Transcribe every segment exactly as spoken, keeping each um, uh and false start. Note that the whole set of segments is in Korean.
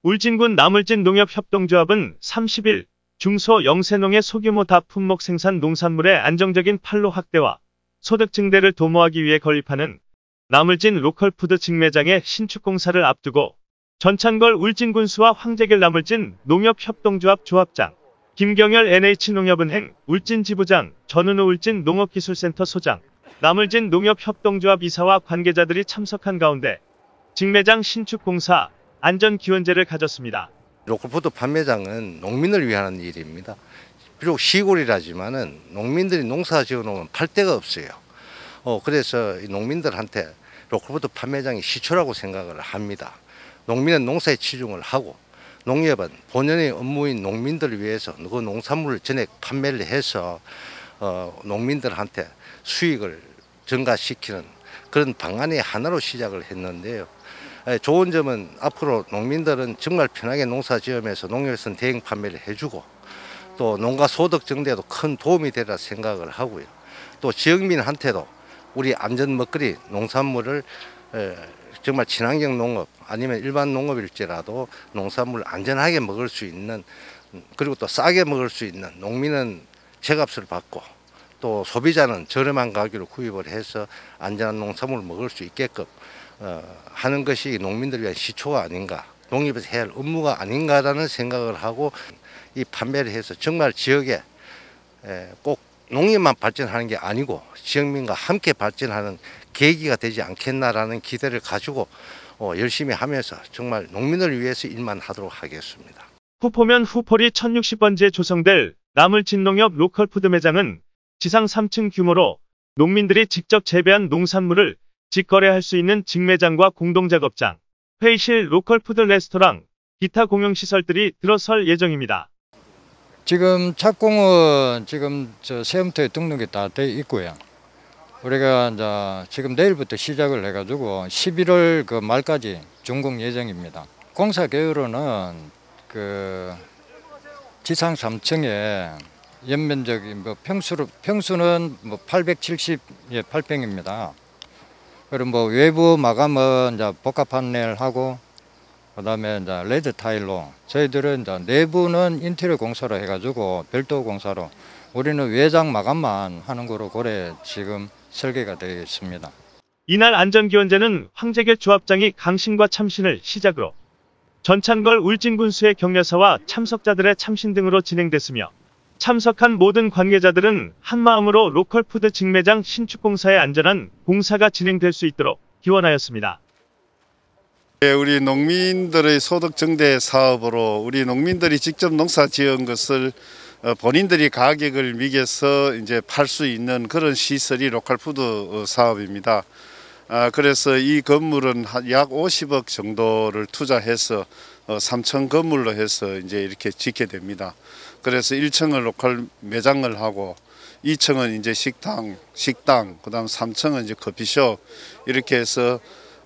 울진군 나물진 농협협동조합은 삼십일 중소 영세농의 소규모 다품목 생산 농산물의 안정적인 판로 확대와 소득 증대를 도모하기 위해 건립하는 나물진 로컬푸드 직매장의 신축 공사를 앞두고 전창걸 울진군수와 황재길 나물진 농협협동조합 조합장, 김경열 엔에이치농협은행 울진지부장, 전은우 울진 농업기술센터 소장, 나물진 농협협동조합 이사와 관계자들이 참석한 가운데 직매장 신축 공사 안전기원제를 가졌습니다. 로컬푸드 판매장은 농민을 위한 일입니다. 비록 시골이라지만은 농민들이 농사 지어놓으면 팔 데가 없어요. 어, 그래서 농민들한테 로컬푸드 판매장이 시초라고 생각을 합니다. 농민은 농사에 치중을 하고 농협은 본연의 업무인 농민들을 위해서 그 농산물을 전액 판매를 해서 어, 농민들한테 수익을 증가시키는 그런 방안의 하나로 시작을 했는데요. 좋은 점은 앞으로 농민들은 정말 편하게 농사 지으면서 농협에서는 대행 판매를 해주고 또 농가 소득 증대에도 큰 도움이 되리라 생각을 하고요. 또 지역민한테도 우리 안전 먹거리 농산물을 정말 친환경 농업 아니면 일반 농업일지라도 농산물을 안전하게 먹을 수 있는 그리고 또 싸게 먹을 수 있는 농민은 제값을 받고 또 소비자는 저렴한 가격으로 구입을 해서 안전한 농산물을 먹을 수 있게끔 어, 하는 것이 농민들을 위한 시초가 아닌가, 농협에서 해야 할 업무가 아닌가라는 생각을 하고 이 판매를 해서 정말 지역에 에, 꼭 농業만 발전하는 게 아니고 지역민과 함께 발전하는 계기가 되지 않겠나라는 기대를 가지고 어, 열심히 하면서 정말 농민을 위해서 일만 하도록 하겠습니다. 후포면 후포리 천육십 번지에 조성될 나물진농협 로컬푸드 매장은 지상 삼 층 규모로 농민들이 직접 재배한 농산물을 직거래할 수 있는 직매장과 공동작업장, 회의실, 로컬푸드 레스토랑, 기타 공용시설들이 들어설 예정입니다. 지금 착공은 지금 저 세움터에 등록이 다 돼 있고요. 우리가 이제 지금 내일부터 시작을 해가지고 십일월 그 말까지 준공 예정입니다. 공사 계획으로는 그 지상 삼 층에 연면적이 뭐 평수로 평수는 뭐 팔백칠십팔 평입니다. 그리고 뭐 외부 마감은 이제 복합 판넬하고 그다음에 이제 레드 타일로 저희들은 이제 내부는 인테리어 공사로 해가지고 별도 공사로 우리는 외장 마감만 하는 거로 고래 지금 설계가 되어 있습니다. 이날 안전기원제는 황재길 조합장이 강신과 참신을 시작으로 전창걸 울진군수의 격려사와 참석자들의 참신 등으로 진행됐으며 참석한 모든 관계자들은 한마음으로 로컬푸드 직매장 신축공사의 안전한 공사가 진행될 수 있도록 기원하였습니다. 우리 농민들의 소득 증대 사업으로 우리 농민들이 직접 농사 지은 것을 본인들이 가격을 매겨서 이제 팔 수 있는 그런 시설이 로컬푸드 사업입니다. 그래서 이 건물은 약 오십억 정도를 투자해서 삼 층 건물로 해서 이제 이렇게 짓게 됩니다. 그래서 일 층은 로컬 매장을 하고 이 층은 이제 식당, 식당, 그다음 삼 층은 이제 커피숍 이렇게 해서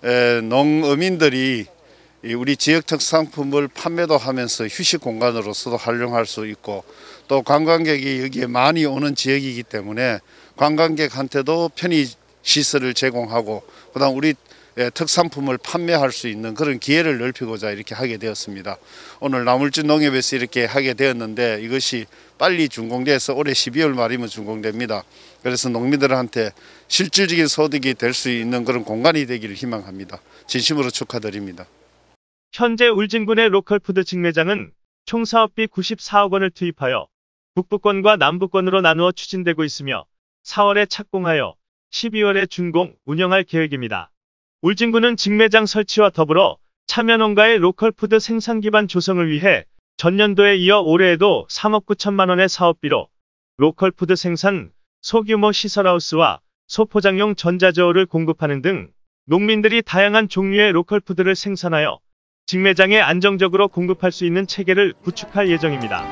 농어민들이 우리 지역 특산품을 판매도 하면서 휴식 공간으로서도 활용할 수 있고 또 관광객이 여기에 많이 오는 지역이기 때문에 관광객한테도 편의 시설을 제공하고 그다음 우리 특산품을 판매할 수 있는 그런 기회를 넓히고자 이렇게 하게 되었습니다. 오늘 나물진 농협에서 이렇게 하게 되었는데 이것이 빨리 준공돼서 올해 십이월 말이면 준공됩니다. 그래서 농민들한테 실질적인 소득이 될 수 있는 그런 공간이 되기를 희망합니다. 진심으로 축하드립니다. 현재 울진군의 로컬푸드 직매장은 총 사업비 구십사억 원을 투입하여 북부권과 남부권으로 나누어 추진되고 있으며 사월에 착공하여 십이월에 준공, 운영할 계획입니다. 울진군은 직매장 설치와 더불어 참여농가의 로컬푸드 생산 기반 조성을 위해 전년도에 이어 올해에도 삼억 구천만 원의 사업비로 로컬푸드 생산, 소규모 시설하우스와 소포장용 전자저울을 공급하는 등 농민들이 다양한 종류의 로컬푸드를 생산하여 직매장에 안정적으로 공급할 수 있는 체계를 구축할 예정입니다.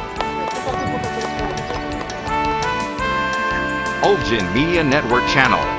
Ulgin Media Network Channel.